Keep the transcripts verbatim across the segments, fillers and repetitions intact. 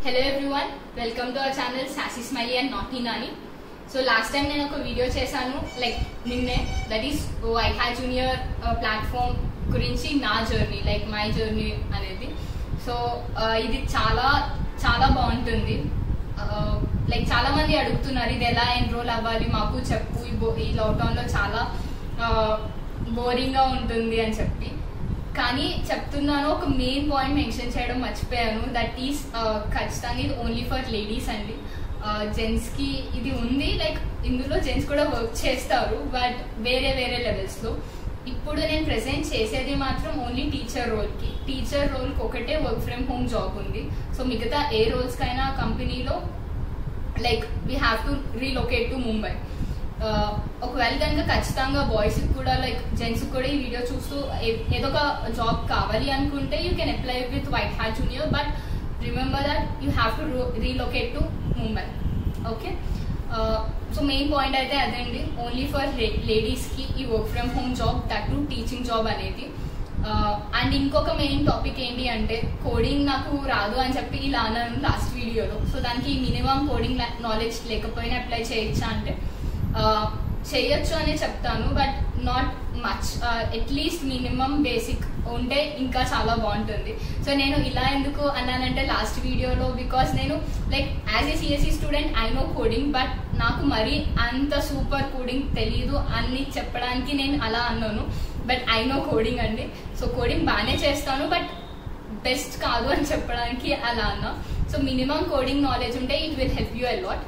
Hello everyone, welcome to our channel Sassy Smiley and Naughty Nani. So last time నేను ఒక video చేశాను like నిన్నే that is white hat junior platform గురించి నా journey like my journey అనేది. So ఇది చాలా చాలా బాగుంటుంది. లైక్ చాలా మంది అడుగుతున్నారు ఇది ఎలా ఎన్రోల్ అవ్వాలి మాకు చెప్పు, ఈ లాక్డౌన్ లో చాలా బోరింగ్ గా ఉంటుంది అని చెప్పి. కానీ చెప్తున్నాను, ఒక మెయిన్ పాయింట్ మెన్షన్ చేయడం మర్చిపోయాను. దట్ ఈస్ ఖచ్చితంగా ఇది ఓన్లీ ఫర్ లేడీస్ అండి. జెంట్స్ కి ఇది ఉంది, లైక్ ఇందులో జెంట్స్ కూడా వర్క్ చేస్తారు బట్ వేరే వేరే లెవెల్స్ లో. ఇప్పుడు నేను ప్రెసెంట్ చేసేది మాత్రం ఓన్లీ టీచర్ రోల్ కి. టీచర్ రోల్ కి ఒకటే వర్క్ ఫ్రమ్ హోమ్ జాబ్ ఉంది. సో మిగతా ఏ రోల్స్ కైనా కంపెనీలో like we have to relocate to Mumbai. ఒకవేళ కనుక ఖచ్చితంగా బాయ్స్ కూడా లైక్ జెంట్స్ కూడా ఈ వీడియో చూస్తూ ఏదో ఒక జాబ్ కావాలి అనుకుంటే you can apply with white hat junior, but remember that you have to relocate to Mumbai. Okay, so main point అయితే అదండి, ఓన్లీ ఫర్ లేడీస్ కి ఈ work from home job, that to teaching job అనేది. And ఇంకొక main topic ఏంటి అంటే, coding నాకు రాదు అని చెప్పి ఇలా అన్నాను లాస్ట్ వీడియోలో. సో దానికి మినిమం కోడింగ్ నాలెడ్జ్ లేకపోయినా అప్లై చేయొచ్చా అంటే చేయొచ్చు అని చెప్తాను, but not much. At least minimum basic ఉంటే ఇంకా చాలా బాగుంటుంది. సో నేను ఇలా ఎందుకు అన్నానంటే లాస్ట్ వీడియోలో, బికాస్ నేను like as a CSE student I know coding, but నాకు మరీ అంత సూపర్ కోడింగ్ తెలీదు అని చెప్పడానికి నేను అలా అన్నాను. బట్ ఐ నో కోడింగ్ అండి. సో కోడింగ్ బాగానే చేస్తాను, బట్ బెస్ట్ కాదు అని చెప్పడానికి అలా అన్నా. సో మినిమం కోడింగ్ నాలెడ్జ్ ఉంటే it will help you a lot.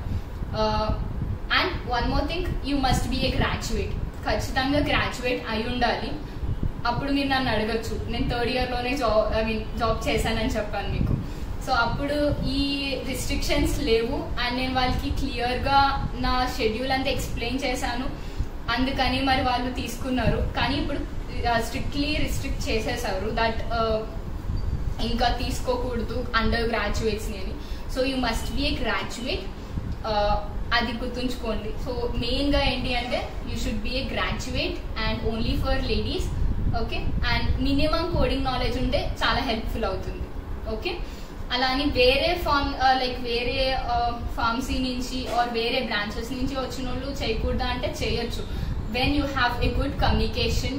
And one more thing, you must be a graduate. ఖచ్చితంగా గ్రాడ్యుయేట్ అయి ఉండాలి. అప్పుడు మీరు నన్ను అడగచ్చు, నేను థర్డ్ ఇయర్లోనే జాబ్ ఐ మీన్ జాబ్ చేశానని చెప్పాను మీకు. సో అప్పుడు ఈ రిస్ట్రిక్షన్స్ లేవు అండ్ నేను వాళ్ళకి క్లియర్గా నా షెడ్యూల్ అంతా ఎక్స్ప్లెయిన్ చేశాను, అందుకని మరి వాళ్ళు తీసుకున్నారు. కానీ ఇప్పుడు స్ట్రిక్ట్లీ రిస్ట్రిక్ట్ చేసేసారు దట్ ఇంకా తీసుకోకూడదు అండర్ గ్రాడ్యుయేట్స్ని అని. So you must be a graduate, అది గుర్తుంచుకోండి. సో మెయిన్గా ఏంటి అంటే you should be a graduate and only for ladies. Okay, and minimum coding knowledge ఉంటే చాలా హెల్ప్ఫుల్ అవుతుంది. ఓకే, అలా అని వేరే ఫార్మ్ లైక్ వేరే ఫార్మసీ నుంచి ఆర్ వేరే బ్రాంచెస్ నుంచి వచ్చిన వాళ్ళు చేయకూడదా అంటే చేయొచ్చు. When you have a good communication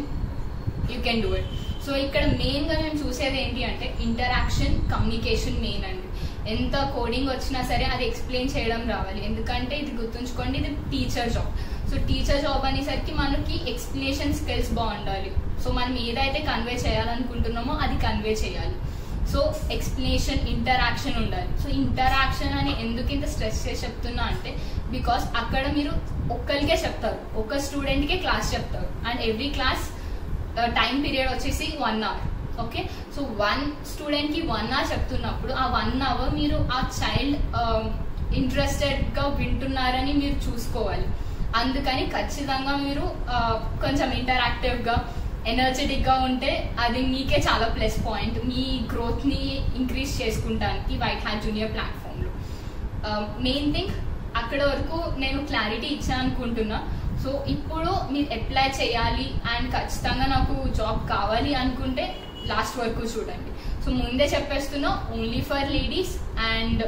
you can do it. So ఇక్కడ మెయిన్గా మేము చూసేది ఏంటి అంటే ఇంటరాక్షన్, కమ్యూనికేషన్ మెయిన్ అండి. ఎంత కోడింగ్ వచ్చినా సరే అది ఎక్స్ప్లెయిన్ చేయడం రావాలి, ఎందుకంటే ఇది గుర్తుంచుకోండి ఇది teacher job. So teacher job అనేసరికి మనకి ఎక్స్ప్లెనేషన్ స్కిల్స్ బాగుండాలి. సో మనం ఏదైతే కన్వే చేయాలనుకుంటున్నామో అది కన్వే చేయాలి. సో ఎక్స్ప్లెనేషన్, ఇంటరాక్షన్ ఉండాలి. సో ఇంటరాక్షన్ అని ఎందుకు ఇంత స్ట్రెస్ చేసి చెప్తున్నా అంటే, బికాస్ అక్కడ మీరు ఒక్కరికే చెప్తారు, ఒక స్టూడెంట్కే క్లాస్ చెప్తారు and every class time period వచ్చేసి one hour. Okay, so one student కి వన్ అవర్ చెప్తున్నప్పుడు ఆ వన్ అవర్ మీరు ఆ చైల్డ్ ఇంట్రెస్టెడ్ గా వింటున్నారని మీరు చూసుకోవాలి. అందుకని ఖచ్చితంగా మీరు కొంచెం ఇంటరాక్టివ్ గా, ఎనర్జెటిక్ గా ఉంటే అది మీకే చాలా ప్లస్ పాయింట్, మీ గ్రోత్ ని ఇంక్రీజ్ చేసుకుంటానికి వైట్ హ్యాట్ జూనియర్ ప్లాట్ఫామ్ లో. మెయిన్ థింగ్ అక్కడ వరకు నేను క్లారిటీ ఇచ్చాను అనుకుంటున్నా. సో ఇప్పుడు మీరు అప్లై చేయాలి అండ్ ఖచ్చితంగా నాకు జాబ్ కావాలి అనుకుంటే లాస్ట్ వరకు చూడండి. సో ముందే చెప్పేస్తున్నా, ఓన్లీ ఫర్ లేడీస్ అండ్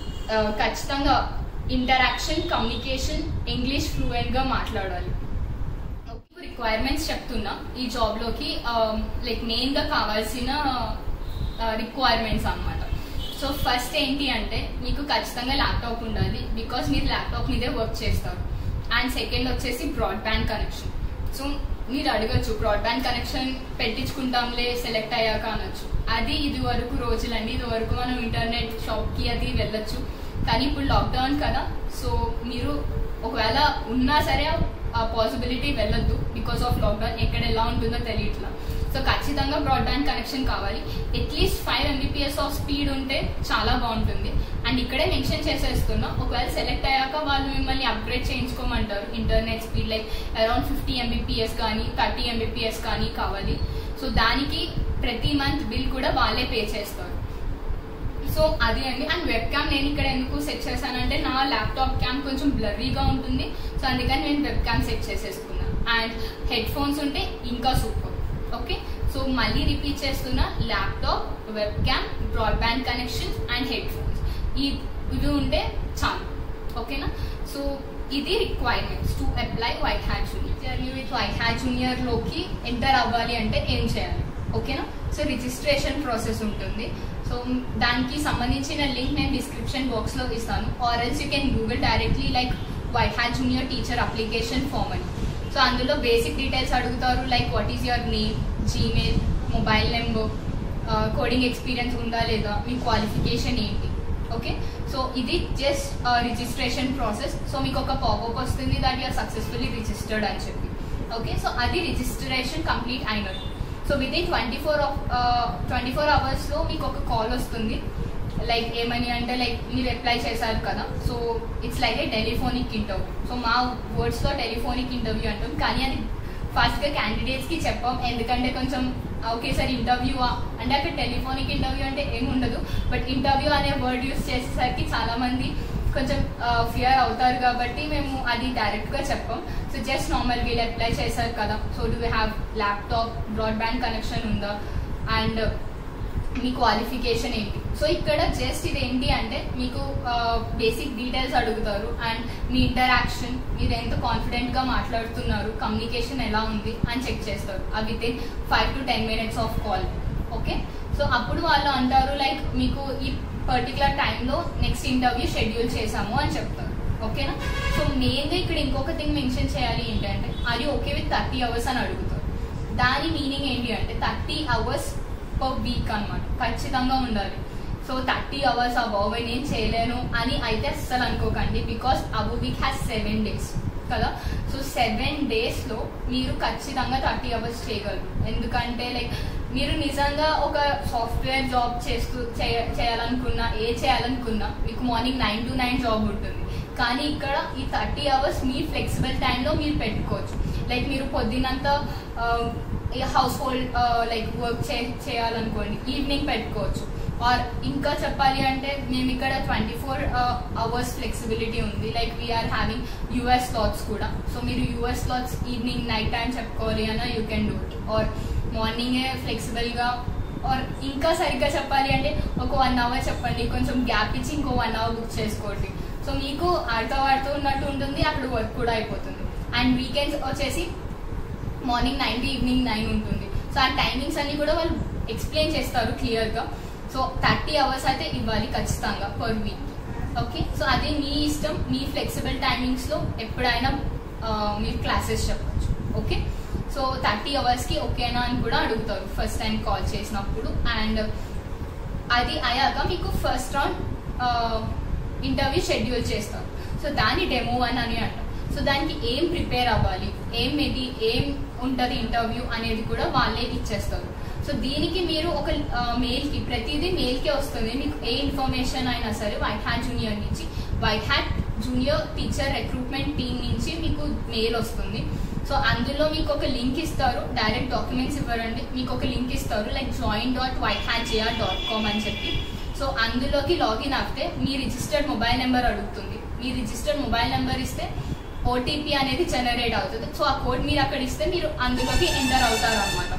ఖచ్చితంగా ఇంటరాక్షన్, కమ్యూనికేషన్, ఇంగ్లీష్ ఫ్లూయెంట్ గా మాట్లాడాలి. రిక్వైర్మెంట్స్ చెప్తున్నా ఈ జాబ్ లోకి, లైక్ మెయిన్ గా కావాల్సిన రిక్వైర్మెంట్స్ అన్నమాట. సో ఫస్ట్ ఏంటి అంటే మీకు ఖచ్చితంగా ల్యాప్టాప్ ఉండాలి, బికాస్ మీరు ల్యాప్టాప్ మీదే వర్క్ చేస్తారు. అండ్ సెకండ్ వచ్చేసి బ్రాడ్బ్యాండ్ కనెక్షన్. సో మీరు అడగచ్చు, బ్రాడ్బ్యాండ్ కనెక్షన్ పెట్టించుకుంటాంలే సెలెక్ట్ అయ్యాక అనొచ్చు. అది ఇది వరకు రోజులండి, ఇది వరకు మనం ఇంటర్నెట్ షాప్ కి అది వెళ్ళొచ్చు. కానీ ఇప్పుడు లాక్డౌన్ కదా, సో మీరు ఒకవేళ ఉన్నా సరే ఆ పాసిబిలిటీ వెళ్ళొద్దు, బికాస్ ఆఫ్ లాక్డౌన్ ఎక్కడ ఎలా ఉంటుందో తెలియట్లా. సో ఖచ్చితంగా బ్రాడ్బ్యాండ్ కనెక్షన్ కావాలి. At least five Mbps of speed ఉంటే చాలా బాగుంటుంది. అండ్ ఇక్కడే మెన్షన్ చేసేస్తున్నా, ఒకవేళ సెలెక్ట్ అయ్యాక వాళ్ళు మిమ్మల్ని అప్గ్రేడ్ చేయించుకోమంటారు internet speed, like around fifty Mbps కానీ థర్టీ ఎంబీపీఎస్ కానీ కావాలి. సో దానికి ప్రతి మంత్ బిల్ కూడా వాళ్ళే పే చేస్తారు. సో అది అండి. అండ్ వెబ్ క్యామ్ నేను ఇక్కడ ఎందుకు సెట్ చేశానంటే, నా ల్యాప్టాప్ క్యామ్ కొంచెం బ్లర్రీగా ఉంటుంది, సో అందుకని నేను వెబ్ క్యామ్ సెట్ చేసేసుకున్నాను. అండ్ హెడ్ ఫోన్స్ ఉంటే ఇంకా సూపర్. ఓకే, సో మళ్ళీ రిపీట్ చేస్తున్నా, laptop, webcam, broadband connection and headphones. ఈ ఇవి ఉంటే చాలు, ఓకేనా. సో ఇది requirements to apply white hat junior. Journey with white hat junior లోకి ఎంటర్ అవ్వాలి అంటే ఏం చేయాలి, ఓకేనా. సో రిజిస్ట్రేషన్ ప్రాసెస్ ఉంటుంది. సో దానికి సంబంధించిన లింక్ నేను డిస్క్రిప్షన్ బాక్స్ లో ఇస్తాను, or else you can Google directly like white hat junior teacher application form అని. సో అందులో బేసిక్ డీటెయిల్స్ అడుగుతారు, like what is your name, Gmail, mobile number, coding experience ఉందా లేదా, మీ క్వాలిఫికేషన్ ఏంటి, ఓకే. సో ఇది జస్ట్ రిజిస్ట్రేషన్ ప్రాసెస్. సో మీకు ఒక పాపప్ వస్తుంది దట్ యూఆర్ సక్సెస్ఫుల్లీ రిజిస్టర్డ్ అని చెప్పి, ఓకే. సో అది రిజిస్ట్రేషన్ కంప్లీట్ అయినట్టు. So within twenty four twenty four అవర్స్లో మీకు ఒక కాల్ వస్తుంది, లైక్ ఏమని అంటే లైక్ మీరు అప్లై చేశారు కదా, so it's like a telephonic interview. So మా వర్డ్స్లో టెలిఫోనిక్ ఇంటర్వ్యూ అంటాం, కానీ అది ఫస్ట్గా క్యాండిడేట్స్కి చెప్పాం, ఎందుకంటే కొంచెం ఓకే సార్ ఇంటర్వ్యూ అంటే అక్కడ టెలిఫోనిక్ ఇంటర్వ్యూ అంటే ఏమి ఉండదు, బట్ ఇంటర్వ్యూ అనే వర్డ్ యూస్ చేసేసరికి చాలామంది కొంచెం ఫియర్ అవుతారు కాబట్టి మేము అది డైరెక్ట్గా చెప్పాం. సో జస్ట్ నార్మల్ వీళ్ళు అప్లై చేశారు కదా, so do you have laptop, broadband connection ఉందా, అండ్ మీ క్వాలిఫికేషన్ ఏంటి. సో ఇక్కడ జస్ట్ ఇది ఏంటి అంటే మీకు బేసిక్ డీటెయిల్స్ అడుగుతారు, అండ్ మీ ఇంటరాక్షన్, మీరు ఎంత కాన్ఫిడెంట్గా మాట్లాడుతున్నారు, కమ్యూనికేషన్ ఎలా ఉంది అని చెక్ చేస్తారు. ఆ within five to ten minutes of call, okay. So అప్పుడు వాళ్ళు అంటారు లైక్ మీకు ఈ పర్టికులర్ టైంలో నెక్స్ట్ ఇంటర్వ్యూ షెడ్యూల్ చేసాము అని చెప్తారు, ఓకేనా. సో మెయిన్గా ఇక్కడ ఇంకొక థింగ్ మెన్షన్ చేయాలి ఏంటంటే అది ఓకే విత్ థర్టీ అవర్స్ అని అడుగుతారు. దాని మీనింగ్ ఏంటి అంటే థర్టీ అవర్స్ పర్ వీక్ అనమాట, ఖచ్చితంగా ఉండాలి. సో థర్టీ అవర్స్ అబౌవ్ నేను చేయలేను అని అయితే అస్సలు అనుకోకండి, because about week has seven days కదా. సో సెవెన్ డేస్లో మీరు ఖచ్చితంగా థర్టీ అవర్స్ చేయగలరు, ఎందుకంటే లైక్ మీరు నిజంగా ఒక సాఫ్ట్వేర్ జాబ్ చేస్తూ చేయాలనుకున్నా ఏ చేయాలనుకున్నా మీకు morning nine to nine job ఉంటుంది, కానీ ఇక్కడ ఈ థర్టీ అవర్స్ మీ ఫ్లెక్సిబుల్ టైంలో మీరు పెట్టుకోవచ్చు. లైక్ మీరు పొద్దునంతా హౌస్ హోల్డ్ లైక్ వర్క్ చేయాలనుకోండి, ఈవినింగ్ పెట్టుకోవచ్చు. ఆర్ ఇంకా చెప్పాలి అంటే మేము ఇక్కడ ట్వంటీ ఫోర్ అవర్స్ ఫ్లెక్సిబిలిటీ ఉంది, like we are having US slots కూడా. సో మీరు US slots evening night time చెప్పుకోవాలి అన్న you can do it, or మార్నింగే ఫ్లెక్సిబుల్గా, ఆర్ ఇంకా సరిగ్గా చెప్పాలి అంటే ఒక వన్ అవర్ చెప్పండి, కొంచెం గ్యాప్ ఇచ్చి ఇంకో వన్ అవర్ బుక్ చేసుకోండి. సో మీకు ఆడుతూ ఆడుతూ ఉన్నట్టు ఉంటుంది, అక్కడ వర్క్ కూడా అయిపోతుంది. అండ్ వీకెండ్స్ వచ్చేసి morning nine to evening nine ఉంటుంది. సో ఆ టైమింగ్స్ అన్ని కూడా వాళ్ళు ఎక్స్ప్లెయిన్ చేస్తారు క్లియర్గా. సో థర్టీ అవర్స్ అయితే ఇవ్వాలి ఖచ్చితంగా పర్ వీక్, ఓకే. సో అది మీ ఇష్టం, మీ ఫ్లెక్సిబుల్ టైమింగ్స్లో ఎప్పుడైనా మీరు క్లాసెస్ చెప్పచ్చు, ఓకే. సో థర్టీ అవర్స్కి ఓకేనా అని కూడా అడుగుతారు ఫస్ట్ టైం కాల్ చేసినప్పుడు. అండ్ అది అయ్యాక మీకు ఫస్ట్ రౌండ్ ఇంటర్వ్యూ షెడ్యూల్ చేస్తారు. సో దాన్ని డెమో వన్ అని అంటాం. సో దానికి ఏం ప్రిపేర్ అవ్వాలి, ఏం మెటీ ఏం ఉంటుంది ఇంటర్వ్యూ అనేది కూడా వాళ్ళే ఇచ్చేస్తారు. సో దీనికి మీరు ఒక మెయిల్కి, ప్రతిదీ మెయిల్కే వస్తుంది. మీకు ఏ ఇన్ఫర్మేషన్ అయినా సరే వైట్ హ్యాట్ జూనియర్ నుంచి, White hat junior teacher recruitment team నుంచి మీకు మెయిల్ వస్తుంది. సో అందులో మీకు ఒక లింక్ ఇస్తారు, డైరెక్ట్ డాక్యుమెంట్స్ ఇవ్వరండి, మీకు ఒక లింక్ ఇస్తారు like join dot White Hat JR dot com అని చెప్పి. సో అందులోకి లాగిన్ అవుతే మీ రిజిస్టర్డ్ మొబైల్ నెంబర్ అడుగుతుంది. మీ రిజిస్టర్డ్ మొబైల్ నెంబర్ ఇస్తే ఓటీపీ అనేది జనరేట్ అవుతుంది. సో ఆ కోడ్ మీరు అక్కడ ఇస్తే మీరు అందులోకి ఎంటర్ అవుతారు అనమాట.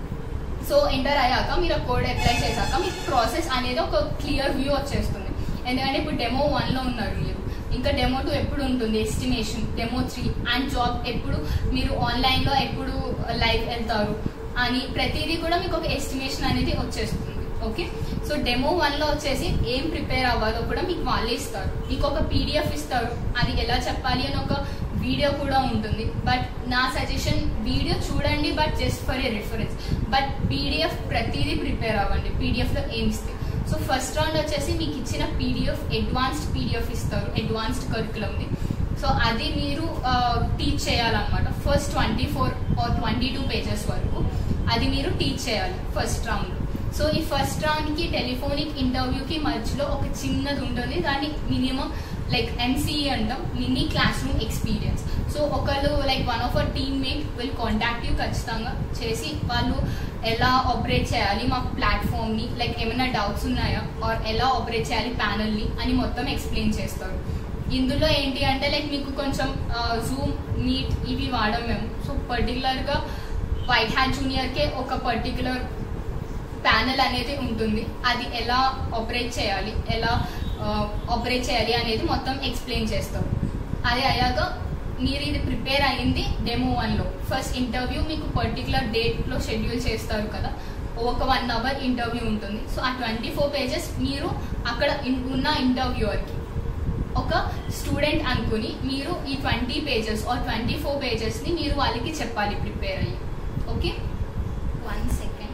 సో ఎంటర్ అయ్యాక మీరు ఆ కోడ్ అప్లై చేశాక మీకు ప్రాసెస్ అనేది ఒక క్లియర్ వ్యూ వచ్చేస్తుంది. ఎందుకంటే ఇప్పుడు డెమో వన్లో ఉన్నారు మీరు, ఇంకా డెమో టూ ఎప్పుడు ఉంటుంది, estimation, demo three, and job ఎప్పుడు మీరు ఆన్లైన్లో ఎప్పుడు లైవ్ వెళ్తారు అని ప్రతిదీ కూడా మీకు ఒక ఎస్టిమేషన్ అనేది వచ్చేస్తుంది, ఓకే. సో డెమో వన్లో వచ్చేసి ఏం ప్రిపేర్ అవ్వాలో కూడా మీకు వాళ్ళే ఇస్తారు. మీకు ఒక పీడిఎఫ్ ఇస్తారు, అది ఎలా చెప్పాలి అని ఒక వీడియో కూడా ఉంటుంది. బట్ నా సజెషన్ వీడియో చూడండి, but just for a reference. But PDF ప్రతిదీ ప్రిపేర్ అవ్వండి, పీడిఎఫ్లో ఏం ఇస్తే. సో ఫస్ట్ రౌండ్ వచ్చేసి మీకు ఇచ్చిన పీడిఎఫ్ అడ్వాన్స్డ్ పీడిఎఫ్ ఇస్తారు, అడ్వాన్స్డ్ కరికులంది. సో అది మీరు టీచ్ చేయాలన్నమాట. First twenty four or twenty two pages వరకు అది మీరు టీచ్ చేయాలి ఫస్ట్ రౌండ్. సో ఈ ఫస్ట్ రౌండ్కి టెలిఫోనిక్ ఇంటర్వ్యూకి మధ్యలో ఒక చిన్నది ఉంటుంది, దాన్ని మినిమం లైక్ ఎంసీఈ అంటాం, mini classroom experience. So ఒకళ్ళు like one of our teammate will contact you ఖచ్చితంగా చేసి, వాళ్ళు ఎలా ఆపరేట్ చేయాలి మా ప్లాట్ఫామ్ని, లైక్ ఏమైనా డౌట్స్ ఉన్నాయా ఆర్ ఎలా ఆపరేట్ చేయాలి ప్యానల్ని అని మొత్తం ఎక్స్ప్లెయిన్ చేస్తారు. ఇందులో ఏంటి అంటే లైక్ మీకు కొంచెం జూమ్, మీట్ ఇవి వాడడం మేము. సో పర్టికులర్గా వైట్ హ్యాట్ జూనియర్కే ఒక పర్టికులర్ ప్యానల్ అనేది ఉంటుంది, అది ఎలా ఆపరేట్ చేయాలి, ఎలా ఆపరేట్ చేయాలి అనేది మొత్తం ఎక్స్ప్లెయిన్ చేస్తారు. అది అయ్యాక మీరు ఇది ప్రిపేర్ అయ్యింది డెమో వన్లో. ఫస్ట్ ఇంటర్వ్యూ మీకు పర్టికులర్ డేట్లో షెడ్యూల్ చేస్తారు కదా, ఒక వన్ అవర్ ఇంటర్వ్యూ ఉంటుంది. సో ఆ ట్వంటీ ఫోర్ పేజెస్ మీరు అక్కడ ఉన్న ఇంటర్వ్యూవర్కి ఒక స్టూడెంట్ అనుకుని మీరు ఈ twenty pages or twenty four పేజెస్ని మీరు వాళ్ళకి చెప్పాలి ప్రిపేర్ అయ్యి. Okay, one second.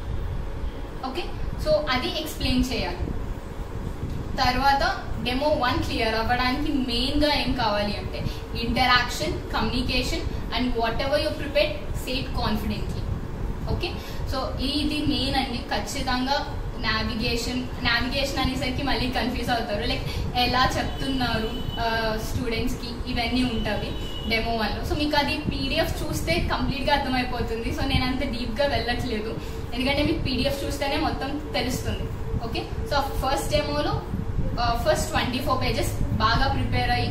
Okay, so అది ఎక్స్ప్లెయిన్ చేయాలి. తర్వాత డెమో వన్ క్లియర్ అవ్వడానికి మెయిన్గా ఏం కావాలి అంటే interaction, communication and whatever you prepare say it confidently. Okay, so ఇది మెయిన్ అండి. ఖచ్చితంగా నావిగేషన్ నావిగేషన్ అనేసరికి మళ్ళీ కన్ఫ్యూజ్ అవుతారు, లైక్ ఎలా చెప్తున్నారు స్టూడెంట్స్కి, ఇవన్నీ ఉంటుంది డెమో వన్లో. సో మీకు అది పీడిఎఫ్ చూస్తే కంప్లీట్గా అర్థమైపోతుంది. సో నేను అంత డీప్గా వెళ్ళట్లేదు, ఎందుకంటే మీకు పీడిఎఫ్ చూస్తేనే మొత్తం తెలుస్తుంది. ఓకే, సో ఫస్ట్ డెమోలో ఫస్ట్ ట్వంటీ ఫోర్ పేజెస్ బాగా ప్రిపేర్ అయ్యి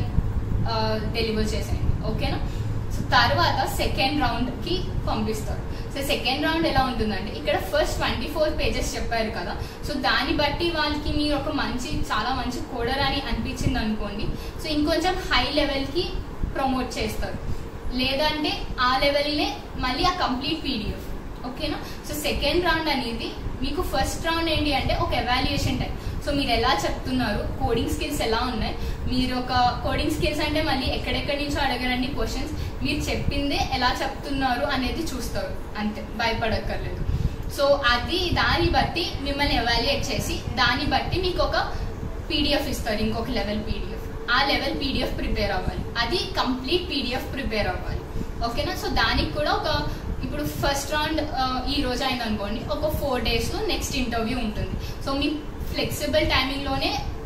డెలివర్ చేసేయండి. ఓకేనా, సో తర్వాత సెకండ్ రౌండ్కి పంపిస్తారు. సో సెకండ్ రౌండ్ ఎలా ఉంటుందంటే ఇక్కడ ఫస్ట్ ట్వంటీ ఫోర్ పేజెస్ చెప్పారు కదా, సో దాన్ని బట్టి వాళ్ళకి మీరు ఒక మంచి చాలా మంచి కోడర్ అని అనిపించింది అనుకోండి, సో ఇంకొంచెం హై లెవెల్కి ప్రమోట్ చేస్తారు. లేదంటే ఆ లెవెల్నే మళ్ళీ ఆ కంప్లీట్ పీడిఎఫ్. ఓకేనా, సో సెకండ్ రౌండ్ అనేది మీకు ఫస్ట్ రౌండ్ ఏంటి అంటే ఒక ఎవాల్యుయేషన్ టైం. సో మీరు ఎలా చెప్తున్నారు, కోడింగ్ స్కిల్స్ ఎలా ఉన్నాయి, మీరు ఒక కోడింగ్ స్కిల్స్ అంటే మళ్ళీ ఎక్కడెక్కడి నుంచో అడగరండి క్వశ్చన్స్, మీరు చెప్పిందే ఎలా చెప్తున్నారు అనేది చూస్తారు, అంతే, భయపడక్కర్లేదు. సో అది దాన్ని బట్టి మిమ్మల్ని ఎవాల్యుయేట్ చేసి దాన్ని బట్టి మీకు ఒక పీడిఎఫ్ ఇస్తారు, ఇంకొక లెవెల్ పీడిఎఫ్. ఆ లెవెల్ పీడిఎఫ్ ప్రిపేర్ అవ్వాలి, అది కంప్లీట్ పీడిఎఫ్ ప్రిపేర్ అవ్వాలి. ఓకేనా, సో దానికి కూడా ఒక ఇప్పుడు ఫస్ట్ రౌండ్ ఈ రోజు అయింది అనుకోండి, ఒక ఫోర్ డేస్లో నెక్స్ట్ ఇంటర్వ్యూ ఉంటుంది. సో మీ ఫ్లెక్సిబుల్ టైమింగ్లోనే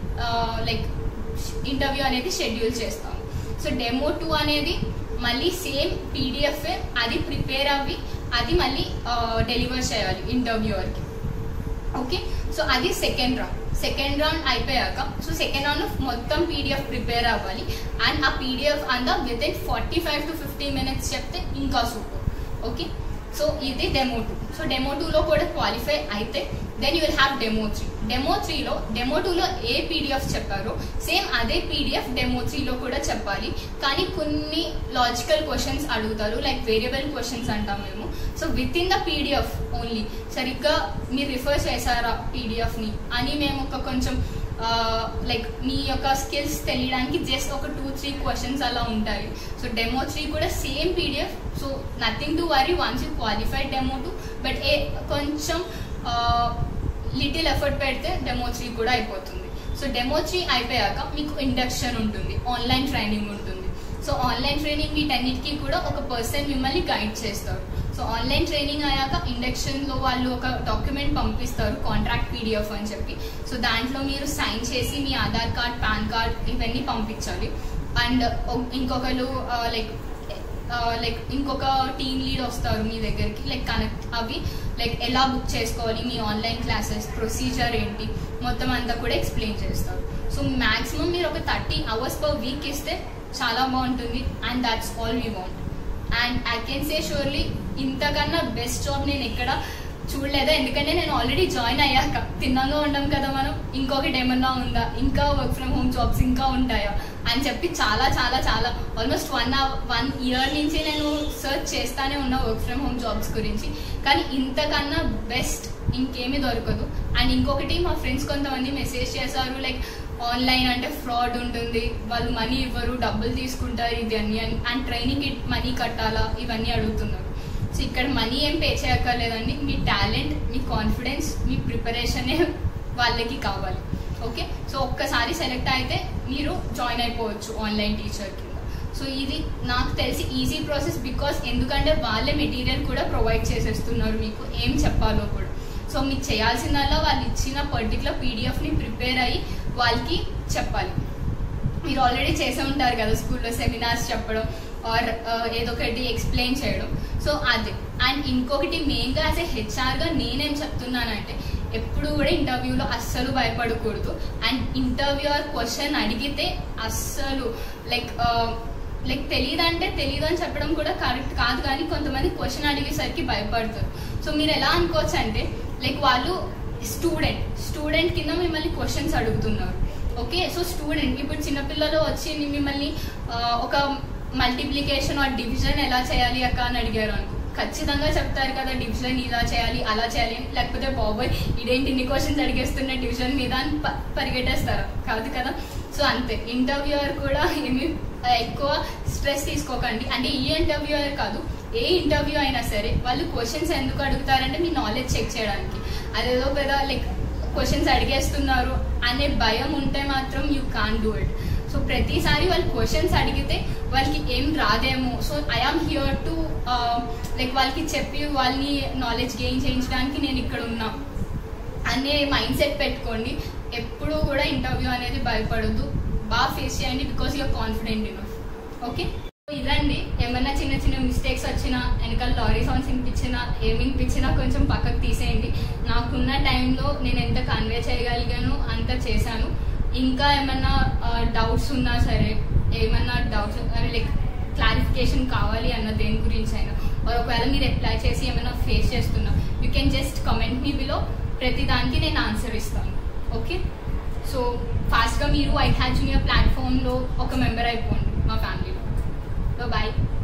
లైక్ ఇంటర్వ్యూ అనేది షెడ్యూల్ చేస్తాం. సో డెమో టూ అనేది మళ్ళీ సేమ్ పీడిఎఫ్, అది ప్రిపేర్ అవ్వి అది మళ్ళీ డెలివర్ చేయాలి ఇంటర్వ్యూవర్కి. ఓకే, సో అది సెకండ్ రౌండ్. సెకండ్ రౌండ్ అయిపోయాక సో సెకండ్ రౌండ్ మొత్తం పీడిఎఫ్ ప్రిపేర్ అవ్వాలి. అండ్ ఆ పీడిఎఫ్ అంతా within forty five to fifty minutes చెప్తే ఇంకా సూపర్. ఓకే, సో ఇది డెమో టూ. సో డెమో టూలో కూడా క్వాలిఫై అయితే then you will have demo three. Demo త్రీలో డెమో టూలో ఏ పీడిఎఫ్ చెప్పారో సేమ్ అదే పీడిఎఫ్ డెమో త్రీలో కూడా చెప్పాలి. కానీ కొన్ని లాజికల్ క్వశ్చన్స్ అడుగుతారు, లైక్ వేరియబుల్ క్వశ్చన్స్ అంటాం మేము. So within the PDF only సరిగ్గా మీరు రిఫర్ చేశారా పీడిఎఫ్ని అని మేము ఒక కొంచెం లైక్ మీ యొక్క స్కిల్స్ తెలియడానికి జస్ట్ ఒక టూ త్రీ క్వశ్చన్స్ అలా ఉంటాయి. సో డెమో త్రీ కూడా same PDF. So nothing to worry once you qualified demo two, but a కొంచెం లిటిల్ ఎఫర్ట్ పెడితే డెమో త్రీ కూడా అయిపోతుంది. సో డెమో త్రీ అయిపోయాక మీకు ఇండక్షన్ ఉంటుంది, ఆన్లైన్ ట్రైనింగ్ ఉంటుంది. సో ఆన్లైన్ ట్రైనింగ్ వీటన్నిటికీ కూడా ఒక పర్సన్ మిమ్మల్ని గైడ్ చేస్తారు. సో ఆన్లైన్ ట్రైనింగ్ అయ్యాక ఇండక్షన్లో వాళ్ళు ఒక డాక్యుమెంట్ పంపిస్తారు, కాంట్రాక్ట్ పీడిఎఫ్ అని చెప్పి. సో దాంట్లో మీరు సైన్ చేసి మీ ఆధార్ కార్డ్, పాన్ కార్డ్ ఇవన్నీ పంపించాలి. అండ్ ఇంకొకరు లైక్ లైక్ ఇంకొక టీమ్ లీడ్ వస్తారు మీ దగ్గరికి, లైక్ కనెక్ట్ అవి లైక్ ఎలా బుక్ చేసుకోవాలి, మీ ఆన్లైన్ క్లాసెస్ ప్రొసీజర్ ఏంటి మొత్తం అంతా కూడా ఎక్స్ప్లెయిన్ చేస్తారు. సో మ్యాక్సిమం మీరు ఒక థర్టీ అవర్స్ పర్ వీక్ ఇస్తే చాలా బాగుంటుంది. And that's all we want. And I can say surely ఇంతకన్నా బెస్ట్ జాబ్ నేను ఎక్కడ చూడలేదా, ఎందుకంటే నేను ఆల్రెడీ జాయిన్ అయ్యాక తిన్నంగా ఉండం కదా మనం, ఇంకొకటి ఏమన్నా ఉందా, ఇంకా వర్క్ ఫ్రమ్ హోమ్ జాబ్స్ ఇంకా ఉంటాయా అని చెప్పి చాలా చాలా చాలా ఆల్మోస్ట్ వన్ వన్ ఇయర్ నుంచి నేను సర్చ్ చేస్తానే ఉన్నా వర్క్ ఫ్రమ్ హోమ్ జాబ్స్ గురించి. కానీ ఇంతకన్నా బెస్ట్ ఇంకేమీ దొరకదు. అండ్ ఇంకొకటి మా ఫ్రెండ్స్ కొంతమంది మెసేజ్ చేశారు, లైక్ ఆన్లైన్ అంటే ఫ్రాడ్ ఉంటుంది, వాళ్ళు మనీ ఇవ్వరు, డబ్బులు తీసుకుంటారు, ఇది అన్ని అండ్ ట్రైనింగ్కి మనీ కట్టాలా ఇవన్నీ అడుగుతున్నారు. సో ఇక్కడ మనీ ఏం పే చేయక్కర్లేదండి, మీ టాలెంట్, మీ కాన్ఫిడెన్స్, మీ ప్రిపరేషనే వాళ్ళకి కావాలి. ఓకే, సో ఒక్కసారి సెలెక్ట్ అయితే మీరు జాయిన్ అయిపోవచ్చు ఆన్లైన్ టీచర్ కింద. సో ఇది నాకు తెలిసి ఈజీ ప్రాసెస్, బికాస్ ఎందుకంటే వాళ్ళే మెటీరియల్ కూడా ప్రొవైడ్ చేసేస్తున్నారు మీకు ఏం చెప్పాలో కూడా. సో మీకు చేయాల్సిందల్లా వాళ్ళు ఇచ్చిన పర్టికులర్ పీడిఎఫ్ని ప్రిపేర్ అయ్యి వాళ్ళకి చెప్పాలి. మీరు ఆల్రెడీ చేసే ఉంటారు కదా స్కూల్లో సెమినార్స్ చెప్పడం ఆర్ ఏదో ఒకటి ఎక్స్ప్లెయిన్ చేయడం. సో అదే. అండ్ ఇంకొకటి మెయిన్గా యాజ్ ఏ హెచ్ఆర్గా నేనేం చెప్తున్నానంటే ఎప్పుడు కూడా ఇంటర్వ్యూలో అస్సలు భయపడకూడదు. అండ్ ఇంటర్వ్యూర్ క్వశ్చన్ అడిగితే అస్సలు లైక్ లైక్ తెలియదంటే తెలియదు అని చెప్పడం కూడా కరెక్ట్ కాదు, కానీ కొంతమంది క్వశ్చన్ అడిగేసరికి భయపడతారు. సో మీరు ఎలా అనుకోవచ్చు అంటే లైక్ వాళ్ళు స్టూడెంట్ స్టూడెంట్ కింద మిమ్మల్ని క్వశ్చన్స్ అడుగుతున్నారు. ఓకే. సో స్టూడెంట్ ఇప్పుడు చిన్నపిల్లలు వచ్చి మిమ్మల్ని ఒక మల్టిప్లికేషన్ ఆర్ డివిజన్ ఎలా చేయాలి అక్క అని అడిగారు అనుకో, ఖచ్చితంగా చెప్తారు కదా డివిజన్ ఇలా చేయాలి అలా చేయాలి, లేకపోతే బాబోయ్ ఇదేంటి ఇన్ని క్వశ్చన్స్ అడిగేస్తున్న డివిజన్ మీద అని పరిగెట్టేస్తారు కాదు కదా. సో అంతే, ఇంటర్వ్యూయర్ కూడా ఏమి ఎక్కువ స్ట్రెస్ తీసుకోకండి. అంటే ఈ ఇంటర్వ్యూయర్ కాదు, ఏ ఇంటర్వ్యూ అయినా సరే వాళ్ళు క్వశ్చన్స్ ఎందుకు అడుగుతారంటే మీ నాలెడ్జ్ చెక్ చేయడానికి. అదేదో పెద్ద లైక్ క్వశ్చన్స్ అడిగేస్తున్నారు అనే భయం ఉంటే మాత్రం you can do it. So ప్రతిసారి వాళ్ళు క్వశ్చన్స్ అడిగితే వాళ్ళకి ఏం రాదేమో, so I am here to like వాళ్ళకి చెప్పి వాళ్ళని నాలెడ్జ్ గెయిన్ చేయించడానికి నేను ఇక్కడ ఉన్నా అనే మైండ్ సెట్ పెట్టుకోండి. ఎప్పుడు కూడా ఇంటర్వ్యూ అనేది భయపడద్దు, బాగా ఫేస్ చేయండి, because you're confident enough. Okay, ఇదండి. ఏమన్నా చిన్న చిన్న మిస్టేక్స్ వచ్చినా, వెనకాల లారీ సౌండ్స్ వినిపించినా, ఏమి వినిపించినా కొంచెం పక్కకు తీసేయండి. నాకున్న టైంలో నేను ఎంత కన్వే చేయగలిగాను అంత చేశాను. ఇంకా ఏమన్నా డౌట్స్ ఉన్నా సరే, ఏమన్నా డౌట్స్ లైక్ క్లారిఫికేషన్ కావాలి అన్న దేని గురించి అయినా, ఒకవేళ మీరు అప్లై చేసి ఏమైనా ఫేస్ చేస్తున్నా, యూ కెన్ జస్ట్ కమెంట్ మీ బిలో. ప్రతి దానికి నేను ఆన్సర్ ఇస్తాను. ఓకే, సో ఫాస్ట్గా మీరు ఐ హ్యావ్ జూనియర్ ప్లాట్ఫామ్లో ఒక మెంబర్ అయిపోండి మా ఫ్యామిలీలో. Bye bye.